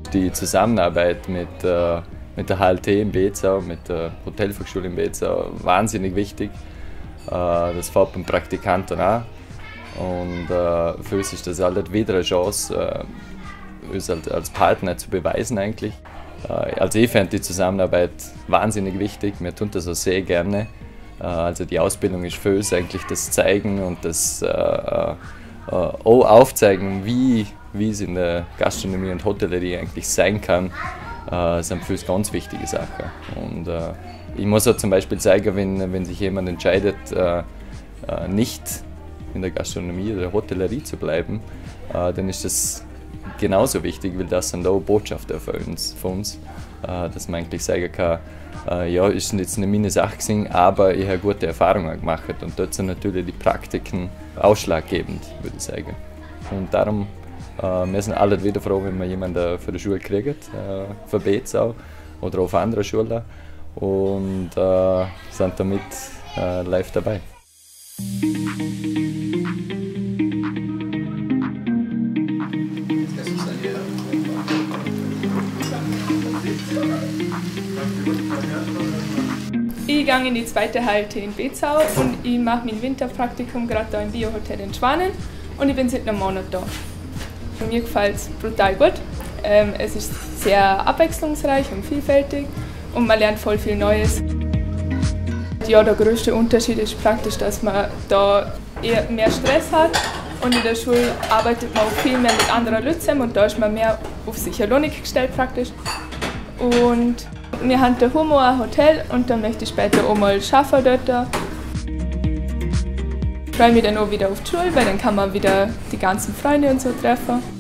die Zusammenarbeit mit der HLT in Bezau, mit der Hotelfachschule in Bezau wahnsinnig wichtig. Das fängt beim Praktikanten an. Und für uns ist das halt wieder eine Chance, uns als Partner zu beweisen eigentlich. Also ich finde die Zusammenarbeit wahnsinnig wichtig, wir tun das auch sehr gerne. Also die Ausbildung ist für uns eigentlich das Zeigen und das auch aufzeigen, wie es in der Gastronomie und Hotellerie eigentlich sein kann, sind für uns ganz wichtige Sachen. Und ich muss auch zum Beispiel zeigen, wenn sich jemand entscheidet, nicht in der Gastronomie oder der Hotellerie zu bleiben, dann ist das genauso wichtig, weil das sind auch Botschaften von uns, dass man eigentlich sagen kann, ja, ist jetzt nicht meine Sache gewesen, aber ich habe gute Erfahrungen gemacht und dort sind natürlich die Praktiken ausschlaggebend, würde ich sagen. Und darum, wir sind alle wieder froh, wenn wir jemanden für die Schule kriegen, für Bezau oder auf andere Schulen und sind damit live dabei. Ich gehe in die zweite HLT in Bezau und ich mache mein Winterpraktikum gerade hier im Biohotel in Schwanen und ich bin seit einem Monat da. Mir gefällt es brutal gut. Es ist sehr abwechslungsreich und vielfältig und man lernt voll viel Neues. Ja, der größte Unterschied ist praktisch, dass man da eher mehr Stress hat und in der Schule arbeitet man auch viel mehr mit anderen Leuten und da ist man mehr auf sich alleine gestellt praktisch. Und wir haben da Humor ein Hotel und dann möchte ich später auch mal arbeiten dort. Ich freue mich dann auch wieder auf die Schule, weil dann kann man wieder die ganzen Freunde und so treffen.